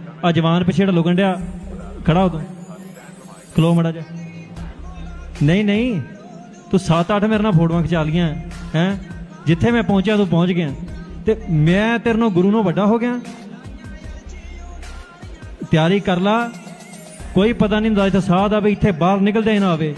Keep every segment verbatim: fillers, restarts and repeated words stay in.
आ जवान पिछे जेड़ा लुकन डिया खड़ा हो तू खलो मड़ा जा। नहीं नहीं तू सत्त अठ मेरे नाल फोटोआं खिचा लियां हैं, जिथे मैं पहुंचा तू पहुंच गया ते मैं तेरे नाल गुरु नाल वड्डा हो गया। तैयारी कर ला, कोई पता नहीं हुंदा इत्थे साह दा भी इत्थे बाहर निकलदे ही ना आवे।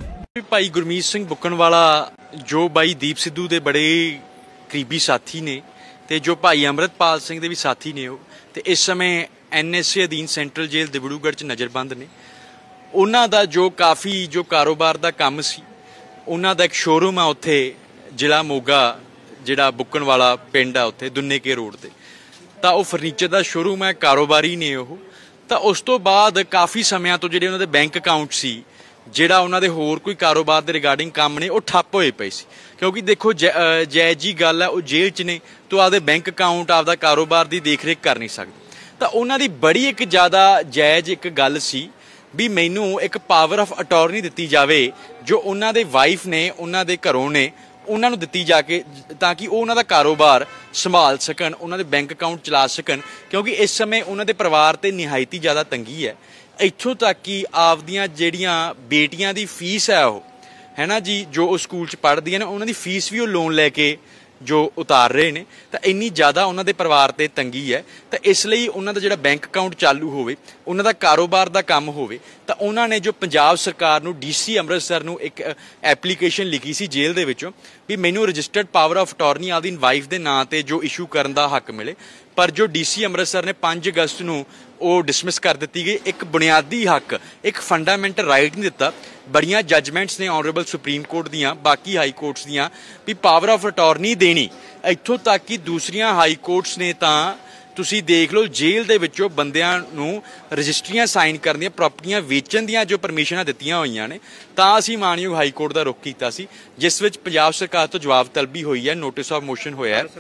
भाई गुरमीत सिंह बुक्कणवाला जो भाई दीप सिद्धू दे बड़े करीबी साथी ने ते जो भाई अमृतपाल सिंह दे भी साथी ने वो ते इस समय एन एस ए अधीन सेंट्रल जेल डिब्रूगढ़ च नज़रबंद ने। उन्हां दा जो काफ़ी जो कारोबार दा काम सी, उन्हां दा एक शोरूम आ उत्थे जिला मोगा जिहड़ा बुक्कणवाला पिंड आ उत्थे दुन्ने के रोड ते, तां वो फर्नीचर दा शोरूम है, कारोबारी ने वो। तां उस तो बाद काफ़ी समियां तो जिहड़े उन्हां दे बैंक अकाउंट सी, ਜਿਹੜਾ ਉਹਨਾਂ ਦੇ ਹੋਰ ਕੋਈ ਕਾਰੋਬਾਰ ਦੇ ਰਿਗਾਰਡਿੰਗ ਕੰਮ ਨੇ ਉਹ ਠੱਪ ਹੋਏ ਪਏ ਸੀ। ਕਿਉਂਕਿ ਦੇਖੋ ਜਾਇਜ਼ ਜੀ ਗੱਲ ਹੈ, ਉਹ ਜੇਲ੍ਹ 'ਚ ਨੇ ਤਾਂ ਆਪਦੇ ਬੈਂਕ ਅਕਾਊਂਟ ਆਪਦਾ ਕਾਰੋਬਾਰ ਦੀ ਦੇਖ ਰੇਖ ਕਰ ਨਹੀਂ ਸਕਦੇ। ਤਾਂ ਉਹਨਾਂ ਦੀ ਬੜੀ ਇੱਕ ਜ਼ਿਆਦਾ ਜਾਇਜ਼ ਇੱਕ ਗੱਲ ਸੀ ਵੀ ਮੈਨੂੰ ਇੱਕ ਪਾਵਰ ਆਫ ਅਟਾਰਨੀ ਦਿੱਤੀ ਜਾਵੇ ਜੋ ਉਹਨਾਂ ਦੇ ਵਾਈਫ ਨੇ ਉਹਨਾਂ ਦੇ ਘਰੋਂ ਨੇ ਉਹਨਾਂ ਨੂੰ ਦਿੱਤੀ ਜਾ ਕੇ, ਤਾਂ ਕਿ ਉਹ ਉਹਨਾਂ ਦਾ ਕਾਰੋਬਾਰ ਸੰਭਾਲ ਸਕਣ, ਉਹਨਾਂ ਦੇ ਬੈਂਕ ਅਕਾਊਂਟ ਚਲਾ ਸਕਣ। ਕਿਉਂਕਿ ਇਸ ਸਮੇਂ ਉਹਨਾਂ ਦੇ ਪਰਿਵਾਰ 'ਤੇ ਨਿਹਾਇਤੀ ਜ਼ਿਆਦਾ ਤੰਗੀ ਹੈ। ਇੱਥੋਂ ਤੱਕ ਕਿ ਆਪਦੀਆਂ ਜਿਹੜੀਆਂ ਬੇਟੀਆਂ ਦੀ ਫੀਸ ਹੈ ਉਹ ਹੈ ਨਾ ਜੀ, ਜੋ ਉਹ ਸਕੂਲ 'ਚ ਪੜ੍ਹਦੀਆਂ ਨੇ ਉਹਨਾਂ ਦੀ ਫੀਸ ਵੀ ਉਹ ਲੋਨ ਲੈ ਕੇ ਜੋ ਉਤਾਰ ਰਹੇ ਨੇ। ਤਾਂ ਇੰਨੀ ਜ਼ਿਆਦਾ ਉਹਨਾਂ ਦੇ ਪਰਿਵਾਰ 'ਤੇ ਤੰਗੀ ਹੈ, ਤਾਂ ਇਸ ਲਈ ਉਹਨਾਂ ਦਾ ਜਿਹੜਾ ਬੈਂਕ ਅਕਾਊਂਟ ਚਾਲੂ ਹੋਵੇ, ਉਹਨਾਂ ਦਾ ਕਾਰੋਬਾਰ ਦਾ ਕੰਮ ਹੋਵੇ। ਤਾਂ ਉਹਨਾਂ ਨੇ ਜੋ ਪੰਜਾਬ ਸਰਕਾਰ ਨੂੰ ਡੀ ਸੀ ਅੰਮ੍ਰਿਤਸਰ ਨੂੰ ਇੱਕ ਐਪਲੀਕੇਸ਼ਨ ਲਿਖੀ ਸੀ ਜੇਲ੍ਹ ਦੇ ਵਿੱਚੋਂ ਵੀ ਮੈਨੂੰ ਰਜਿਸਟਰਡ ਪਾਵਰ ਆਫ ਅਟਾਰਨੀ ਆਪਦੀ ਵਾਈਫ ਦੇ ਨਾਂ 'ਤੇ ਜੋ ਇਸ਼ੂ ਕਰਨ ਦਾ ਹੱਕ ਮਿਲੇ। ਪਰ ਜੋ ਡੀ ਸੀ ਅੰਮ੍ਰਿਤਸਰ ਨੇ ਪੰਜ ਅਗਸਤ ਨੂੰ ਉਹ ਡਿਸਮਿਸ ਕਰ ਦਿੱਤੀ ਗਈ। ਇੱਕ ਬੁਨਿਆਦੀ ਹੱਕ, ਇੱਕ ਫੰਡਾਮੈਂਟਲ ਰਾਈਟ ਨਹੀਂ ਦਿੱਤਾ। ਬੜੀਆਂ ਜੱਜਮੈਂਟਸ ਨੇ ਆਨਰੇਬਲ ਸੁਪਰੀਮ ਕੋਰਟ ਦੀਆਂ, ਬਾਕੀ ਹਾਈ ਕੋਰਟਸ ਦੀਆਂ ਵੀ ਪਾਵਰ ਆਫ ਅਟਾਰਨੀ ਦੇਣੀ। ਇੱਥੋਂ ਤੱਕ ਕਿ ਦੂਸਰੀਆਂ ਹਾਈ ਕੋਰਟਸ ਨੇ ਤਾਂ ਤੁਸੀਂ ਦੇਖ ਲਓ ਜੇਲ੍ਹ ਦੇ ਵਿੱਚੋਂ ਬੰਦਿਆਂ ਨੂੰ ਰਜਿਸਟਰੀਆਂ ਸਾਈਨ ਕਰਨ ਦੀਆਂ, ਪ੍ਰਾਪਰਟੀਆਂ ਵੇਚਣ ਦੀਆਂ ਜੋ ਪਰਮਿਸ਼ਨਾਂ ਦਿੱਤੀਆਂ ਹੋਈਆਂ ਨੇ। ਤਾਂ ਅਸੀਂ ਮਾਨਯੋਗ ਹਾਈ ਕੋਰਟ ਦਾ ਰੁਖ ਕੀਤਾ ਸੀ, ਜਿਸ ਵਿੱਚ ਪੰਜਾਬ ਸਰਕਾਰ ਤੋਂ ਜਵਾਬ ਤਲਬੀ ਹੋਈ ਹੈ, ਨੋਟਿਸ ਆਫ ਮੋਸ਼ਨ ਹੋਇਆ ਹੈ।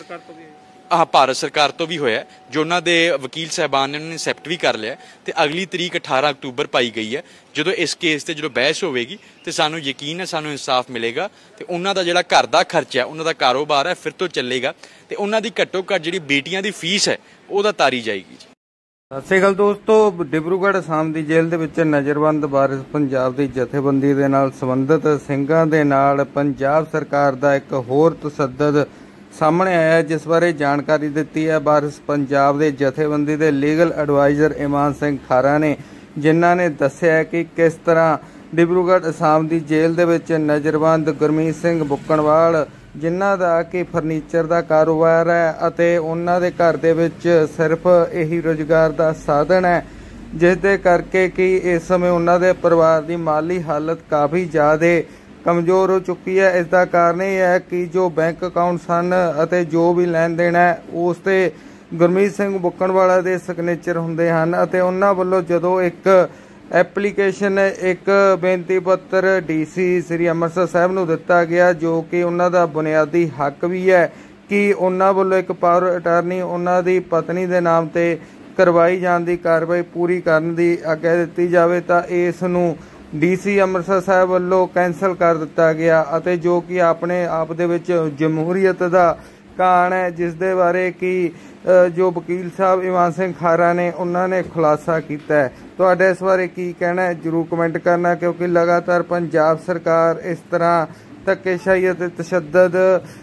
ਆਹ ਭਾਰਤ ਸਰਕਾਰ ਤੋਂ ਵੀ ਹੋਇਆ, ਜੋ ਉਹਨਾਂ ਦੇ ਵਕੀਲ ਸਾਹਿਬਾਨ ਨੇ ਉਹਨਾਂ ਨੇ ਐਕਸੈਪਟ ਵੀ ਕਰ ਲਿਆ। ਤੇ ਅਗਲੀ ਤਰੀਕ ਅਠਾਰਾਂ ਅਕਤੂਬਰ ਪਾਈ ਗਈ ਹੈ, ਜਦੋਂ ਇਸ ਕੇਸ ਤੇ ਜਦੋਂ ਬਹਿਸ ਹੋਵੇਗੀ ਤੇ ਸਾਨੂੰ ਯਕੀਨ ਹੈ ਸਾਨੂੰ ਇਨਸਾਫ ਮਿਲੇਗਾ ਤੇ ਉਹਨਾਂ ਦਾ ਜਿਹੜਾ ਘਰ ਦਾ ਖਰਚਾ, ਉਹਨਾਂ ਦਾ ਕਾਰੋਬਾਰ ਹੈ ਫਿਰ ਤੋਂ ਚੱਲੇਗਾ ਤੇ ਉਹਨਾਂ ਦੀ ਘੱਟੋ ਘੱਟ ਜਿਹੜੀ ਬੇਟੀਆਂ ਦੀ ਫੀਸ ਹੈ ਉਹਦਾ ਤਾਰੀ ਜਾਏਗੀ। ਸਤਿ ਸ਼੍ਰੀ ਅਕਾਲ ਦੋਸਤੋ, ਡਿਬਰੂਗੜ੍ਹ ਅਸਾਮ ਦੀ ਜੇਲ੍ਹ ਦੇ ਵਿੱਚ ਨਜ਼ਰਬੰਦ ਵਾਰਿਸ ਪੰਜਾਬ ਦੀ ਜਥੇਬੰਦੀ ਦੇ ਨਾਲ ਸੰਬੰਧਿਤ ਸਿੰਘਾਂ ਦੇ ਨਾਲ ਪੰਜਾਬ ਸਰਕਾਰ ਦਾ ਇੱਕ ਹੋਰ ਤਸੱਦਦ ਸਾਹਮਣੇ ਆਇਆ, ਜਿਸ ਬਾਰੇ ਜਾਣਕਾਰੀ ਦਿੱਤੀ ਹੈ ਵਾਰਿਸ ਪੰਜਾਬ ਦੇ ਜਥੇਬੰਦੀ ਦੇ ਲੀਗਲ ਐਡਵਾਈਜ਼ਰ ਇਮਾਨ ਸਿੰਘ ਖਾਰਾ ਨੇ, ਜਿਨ੍ਹਾਂ ਨੇ ਦੱਸਿਆ ਕਿ ਕਿਸ ਤਰ੍ਹਾਂ ਡਿਬਰੂਗੜ੍ਹ ਅਸਾਮ ਦੀ ਜੇਲ੍ਹ ਦੇ ਵਿੱਚ ਨਜ਼ਰਬੰਦ ਗੁਰਮੀਤ ਸਿੰਘ ਬੁੱਕਣਵਾਲ, ਜਿਨ੍ਹਾਂ ਦਾ ਕਿ ਫਰਨੀਚਰ ਦਾ ਕਾਰੋਬਾਰ ਹੈ ਅਤੇ ਉਹਨਾਂ ਦੇ ਘਰ ਦੇ ਵਿੱਚ ਸਿਰਫ ਇਹੀ ਰੁਜ਼ਗਾਰ ਦਾ ਸਾਧਨ ਹੈ, ਜਿਸ ਦੇ ਕਰਕੇ ਕਿ ਇਸ ਸਮੇਂ ਉਹਨਾਂ ਦੇ ਪਰਿਵਾਰ ਦੀ ਮਾਲੀ ਹਾਲਤ ਕਾਫੀ ਜ਼ਿਆਦਾ कमज़ोर हो चुकी है। इसका कारण यह है कि जो बैंक अकाउंट सन ਅਤੇ जो भी ਲੈਣ ਦੇਣ ਹੈ ਉਸ 'ਤੇ ਗੁਰਮੀਤ ਸਿੰਘ ਬੁੱਕਣਵਾਲਾ ਦੇ ਸਿਗਨੇਚਰ ਹੁੰਦੇ ਹਨ ਅਤੇ ਉਹਨਾਂ ਵੱਲੋਂ ਜਦੋਂ ਇੱਕ ਐਪਲੀਕੇਸ਼ਨ, ਇੱਕ ਬੇਨਤੀ ਪੱਤਰ ਡੀ ਸੀ ਸ੍ਰੀ ਅੰਮ੍ਰਿਤਸਰ ਸਾਹਿਬ ਨੂੰ ਦਿੱਤਾ ਗਿਆ, ਜੋ ਕਿ ਉਹਨਾਂ ਦਾ ਬੁਨਿਆਦੀ ਹੱਕ ਵੀ ਹੈ ਕਿ ਉਹਨਾਂ ਵੱਲੋਂ ਇੱਕ ਪਾਵਰ ਅਟਾਰਨੀ ਉਹਨਾਂ ਦੀ ਪਤਨੀ ਦੇ ਨਾਮ 'ਤੇ ਕਰਵਾਈ ਜਾਣ ਦੀ ਕਾਰਵਾਈ ਪੂਰੀ ਕਰਨ ਦੀ ਆਗਿਆ ਦਿੱਤੀ ਜਾਵੇ, ਤਾਂ ਇਸ ਨੂੰ ਡੀ ਸੀ ਅੰਮ੍ਰਿਤਸਰ ਸਾਹਿਬ ਵੱਲੋਂ ਕੈਂਸਲ ਕਰ ਦਿੱਤਾ ਗਿਆ ਅਤੇ ਜੋ ਕਿ ਆਪਣੇ ਆਪ ਦੇ ਵਿੱਚ ਜਮਹੂਰੀਅਤ ਦਾ ਕਾਣ ਹੈ, ਜਿਸ ਦੇ ਬਾਰੇ ਕਿ ਜੋ ਵਕੀਲ ਸਾਹਿਬ ਇਮਾਨ ਸਿੰਘ ਖਾਰਾ ਨੇ ਉਹਨਾਂ ਨੇ ਖੁਲਾਸਾ ਕੀਤਾ ਹੈ। ਤੁਹਾਡਾ ਇਸ ਬਾਰੇ ਕੀ ਕਹਿਣਾ ਹੈ ਜ਼ਰੂਰ ਕਮੈਂਟ ਕਰਨਾ, ਕਿਉਂਕਿ ਲਗਾਤਾਰ ਪੰਜਾਬ ਸਰਕਾਰ ਇਸ ਤਰ੍ਹਾਂ ਧੱਕੇਸ਼ਾਹੀ ਅਤੇ ਤਸ਼ੱਦਦ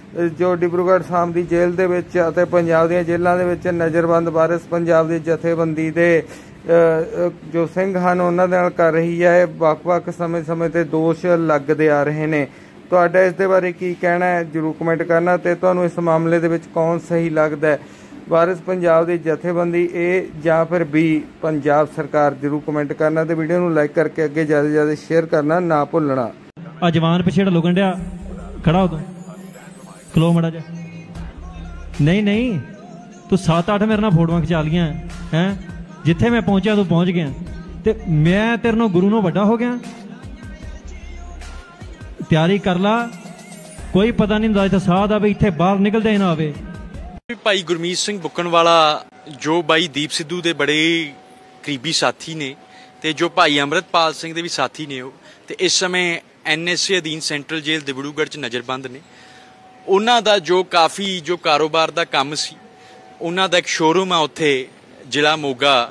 ਜੋ ਡਿਬਰੂਗੜ੍ਹ ਅਸਾਮ ਦੀ ਜੇਲ੍ਹ ਦੇ ਵਿੱਚ ਅਤੇ ਪੰਜਾਬ ਦੀਆਂ ਜੇਲ੍ਹਾਂ ਦੇ ਵਿੱਚ ਨਜ਼ਰਬੰਦ ਵਾਰਿਸ ਪੰਜਾਬ ਦੀ ਜਥੇਬੰਦੀ ਦੇ ਜੋ ਸਿੰਘ ਹਨ ਉਹਨਾਂ ਦੇ ਨਾਲ ਕਰ ਰਹੀ ਹੈ, ਵੱਖ-ਵੱਖ ਸਮੇਂ-ਸਮੇਂ ਤੇ ਦੋਸ਼ ਲੱਗਦੇ ਆ ਰਹੇ ਨੇ। ਤੁਹਾਡਾ ਇਸ ਦੇ ਬਾਰੇ ਕੀ ਕਹਿਣਾ ਹੈ ਜ਼ਰੂਰ ਕਮੈਂਟ ਕਰਨਾ ਤੇ ਤੁਹਾਨੂੰ ਇਸ ਮਾਮਲੇ ਦੇ ਵਿੱਚ ਕੌਣ ਸਹੀ ਲੱਗਦਾ ਹੈ, ਵਾਰਿਸ ਪੰਜਾਬ ਦੀ ਜਥੇਬੰਦੀ ਇਹ ਜਾਂ ਫਿਰ ਵੀ ਪੰਜਾਬ ਸਰਕਾਰ, ਜ਼ਰੂਰ ਕਮੈਂਟ ਕਰਨਾ ਤੇ ਵੀਡੀਓ ਨੂੰ ਲਾਈਕ ਕਰਕੇ ਅੱਗੇ ਜ਼ਿਆਦਾ ਤੋਂ ਜ਼ਿਆਦਾ ਸ਼ੇਅਰ ਕਰਨਾ ਨਾ ਭੁੱਲਣਾ। ਆ ਜਵਾਨ ਪਿਛੇ ਜਿਹੜਾ ਲੁਕਣ ਡਿਆ ਖੜਾ ਹੋ ਤੂੰ ਖਲੋ ਮੜਾ ਜਾ। ਨਹੀਂ ਨਹੀਂ ਤੂੰ ਸੱਤ ਅੱਠ ਮੇਰੇ ਨਾਲ ਫੋਟੋਆਂ ਖਿਚਾ ਲੀਆਂ ਹੈ, जिथे मैं पहुंचा तू पहुंच गया ते मैं तेरे नाल गुरु नाल वड्डा हो गया। तैयारी कर ला, कोई पता नहीं हुंदा इत्थे साह दा भी इत्थे बाहर निकलदे ही ना आवे। भाई गुरमीत सिंह बुक्कणवाला जो भाई दीप सिद्धू दे बड़े करीबी साथी ने ते जो भाई अमृतपाल सिंह दे भी साथी ने वो ते इस समय एन एस ए अधीन सेंट्रल जेल डिब्रूगढ़ च नज़रबंद ने। उन्हां दा जो काफ़ी जो कारोबार दा काम सी, उन्हां दा एक शोरूम आ उत्थे जिला मोगा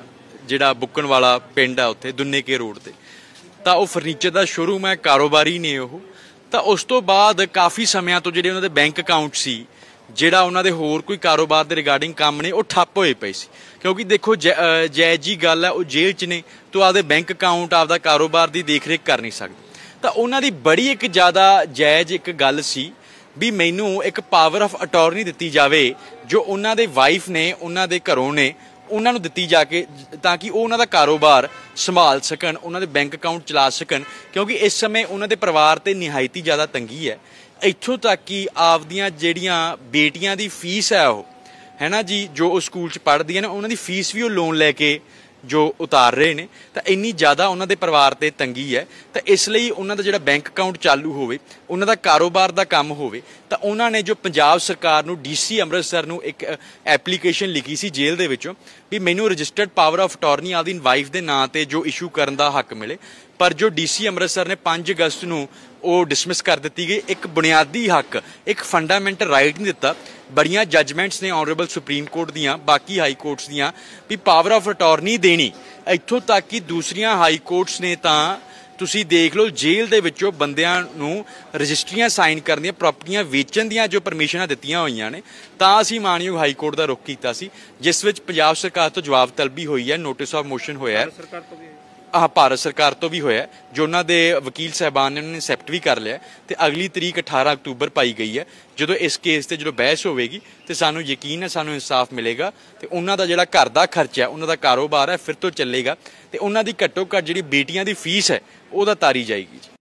ਜਿਹੜਾ ਬੁੱਕਣ ਵਾਲਾ ਪਿੰਡ ਆ ਉੱਥੇ ਦੁੰਨੇਕੇ ਰੋਡ ਤੇ, ਤਾਂ ਉਹ ਫਰਨੀਚਰ ਦਾ ਸ਼ੋਰੂਮ ਹੈ, ਕਾਰੋਬਾਰੀ ਨੇ ਉਹ। ਤਾਂ ਉਸ ਤੋਂ ਬਾਅਦ ਕਾਫੀ ਸਮਿਆਂ ਤੋਂ ਜਿਹੜੇ ਉਹਨਾਂ ਦੇ ਬੈਂਕ ਅਕਾਊਂਟ ਸੀ, ਜਿਹੜਾ ਉਹਨਾਂ ਦੇ ਹੋਰ ਕੋਈ ਕਾਰੋਬਾਰ ਦੇ ਰਿਗਾਰਡਿੰਗ ਕੰਮ ਨੇ, ਉਹ ਠੱਪ ਹੋਏ ਪਏ ਸੀ। ਕਿਉਂਕਿ ਦੇਖੋ ਜਾਇਜ਼ ਜੀ ਗੱਲ ਹੈ, ਉਹ ਜੇਲ੍ਹ 'ਚ ਨੇ, ਤੋਂ ਆਪਦੇ ਬੈਂਕ ਅਕਾਊਂਟ ਆਪਦਾ ਕਾਰੋਬਾਰ ਦੀ ਦੇਖ ਰੇਖ ਕਰ ਨਹੀਂ ਸਕਦੇ। ਤਾਂ ਉਹਨਾਂ ਦੀ ਬੜੀ ਇੱਕ ਜ਼ਿਆਦਾ ਜਾਇਜ਼ ਇੱਕ ਗੱਲ ਸੀ ਵੀ ਮੈਨੂੰ ਇੱਕ ਪਾਵਰ ਆਫ ਅਟਾਰਨੀ ਦਿੱਤੀ ਜਾਵੇ, ਜੋ ਉਹਨਾਂ ਦੇ ਵਾਈਫ ਨੇ, ਉਹਨਾਂ ਦੇ ਘਰੋਂ ਨੇ, ਉਹਨਾਂ ਨੂੰ ਦਿੱਤੀ ਜਾ ਕੇ, ਤਾਂ ਕਿ ਉਹ ਉਹਨਾਂ ਦਾ ਕਾਰੋਬਾਰ ਸੰਭਾਲ ਸਕਣ, ਉਹਨਾਂ ਦੇ ਬੈਂਕ ਅਕਾਊਂਟ ਚਲਾ ਸਕਣ। ਕਿਉਂਕਿ ਇਸ ਸਮੇਂ ਉਹਨਾਂ ਦੇ ਪਰਿਵਾਰ ਤੇ ਨਿਹਾਇਤੀ ਜ਼ਿਆਦਾ ਤੰਗੀ ਹੈ, ਇੱਥੋਂ ਤੱਕ ਕਿ ਆਪਦੀਆਂ ਜਿਹੜੀਆਂ ਬੇਟੀਆਂ ਦੀ ਫੀਸ ਹੈ ਉਹ ਹੈ ਨਾ ਜੀ, ਜੋ ਉਹ ਸਕੂਲ 'ਚ ਪੜ੍ਹਦੀਆਂ ਨੇ, ਉਹਨਾਂ ਦੀ ਫੀਸ ਵੀ ਉਹ ਲੋਨ ਲੈ ਕੇ ਜੋ ਉਤਾਰ ਰਹੇ ਨੇ। ਤਾਂ ਇੰਨੀ ਜ਼ਿਆਦਾ ਉਹਨਾਂ ਦੇ ਪਰਿਵਾਰ ਤੇ ਤੰਗੀ ਹੈ, ਤਾਂ ਇਸ ਲਈ ਉਹਨਾਂ ਦਾ ਜਿਹੜਾ ਬੈਂਕ ਅਕਾਊਂਟ ਚਾਲੂ ਹੋਵੇ, ਉਹਨਾਂ ਦਾ ਕਾਰੋਬਾਰ ਦਾ ਕੰਮ ਹੋਵੇ। ਤਾਂ ਉਹਨਾਂ ਨੇ ਜੋ ਪੰਜਾਬ ਸਰਕਾਰ ਨੂੰ, ਡੀਸੀ ਅੰਮ੍ਰਿਤਸਰ ਨੂੰ ਇੱਕ ਐਪਲੀਕੇਸ਼ਨ ਲਿਖੀ ਸੀ ਜੇਲ੍ਹ ਦੇ ਵਿੱਚੋਂ ਵੀ ਮੈਨੂੰ ਰਜਿਸਟਰਡ ਪਾਵਰ ਆਫ ਅਟਾਰਨੀ ਆਪਦੀ ਵਾਈਫ ਦੇ ਨਾਂ ਤੇ ਜੋ ਇਸ਼ੂ ਕਰਨ ਦਾ ਹੱਕ ਮਿਲੇ। ਪਰ ਜੋ ਡੀਸੀ ਅੰਮ੍ਰਿਤਸਰ ਨੇ ਪੰਜ ਅਗਸਤ ਨੂੰ ਉਹ ਡਿਸਮਿਸ ਕਰ ਦਿੱਤੀ ਗਈ। ਇੱਕ ਬੁਨਿਆਦੀ ਹੱਕ, ਇੱਕ ਫੰਡਾਮੈਂਟਲ ਰਾਈਟ ਨਹੀਂ ਦਿੱਤਾ। ਬੜੀਆਂ ਜੱਜਮੈਂਟਸ ਨੇ ਆਨਰੇਬਲ ਸੁਪਰੀਮ ਕੋਰਟ ਦੀਆਂ, ਬਾਕੀ ਹਾਈ ਕੋਰਟਸ ਦੀਆਂ, ਵੀ ਪਾਵਰ ਆਫ ਅਟਾਰਨੀ ਦੇਣੀ। ਇੱਥੋਂ ਤੱਕ ਕਿ ਦੂਸਰੀਆਂ ਹਾਈ ਕੋਰਟਸ ਨੇ ਤਾਂ ਤੁਸੀਂ ਦੇਖ ਲਓ ਜੇਲ੍ਹ ਦੇ ਵਿੱਚੋਂ ਬੰਦਿਆਂ ਨੂੰ ਰਜਿਸਟਰੀਆਂ ਸਾਈਨ ਕਰਨ ਦੀਆਂ, ਪ੍ਰਾਪਰਟੀਆਂ ਵੇਚਣ ਦੀਆਂ ਜੋ ਪਰਮਿਸ਼ਨਾਂ ਦਿੱਤੀਆਂ ਹੋਈਆਂ ਨੇ। ਤਾਂ ਅਸੀਂ ਮਾਨਯੋਗ ਹਾਈ ਕੋਰਟ ਦਾ ਰੁਖ ਕੀਤਾ ਸੀ, ਜਿਸ ਵਿੱਚ ਪੰਜਾਬ ਸਰਕਾਰ ਤੋਂ ਜਵਾਬ ਤਲਬੀ ਹੋਈ ਹੈ, ਨੋਟਿਸ ਆਫ ਮੋਸ਼ਨ ਹੋਇਆ ਹੈ, ਆਹ ਭਾਰਤ ਸਰਕਾਰ ਤੋਂ ਵੀ ਹੋਇਆ, ਜੋ ਉਹਨਾਂ ਦੇ ਵਕੀਲ ਸਾਹਿਬਾਨ ਨੇ ਉਹਨਾਂ ਨੇ ਐਕਸੈਪਟ ਵੀ ਕਰ ਲਿਆ। ਤੇ ਅਗਲੀ ਤਰੀਕ ਅਠਾਰਾਂ ਅਕਤੂਬਰ ਪਾਈ ਗਈ ਹੈ, ਜਦੋਂ ਇਸ ਕੇਸ ਤੇ ਜਦੋਂ ਬਹਿਸ ਹੋਵੇਗੀ ਤੇ ਸਾਨੂੰ ਯਕੀਨ ਹੈ ਸਾਨੂੰ ਇਨਸਾਫ ਮਿਲੇਗਾ, ਤੇ ਉਹਨਾਂ ਦਾ ਜਿਹੜਾ ਘਰ ਦਾ ਖਰਚਾ, ਉਹਨਾਂ ਦਾ ਕਾਰੋਬਾਰ ਹੈ, ਫਿਰ ਤੋਂ ਚੱਲੇਗਾ, ਤੇ ਉਹਨਾਂ ਦੀ ਘੱਟੋ ਘੱਟ ਜਿਹੜੀ ਬੇਟੀਆਂ ਦੀ ਫੀਸ ਹੈ ਉਹਦਾ ਤਾਰੀ ਜਾਏਗੀ।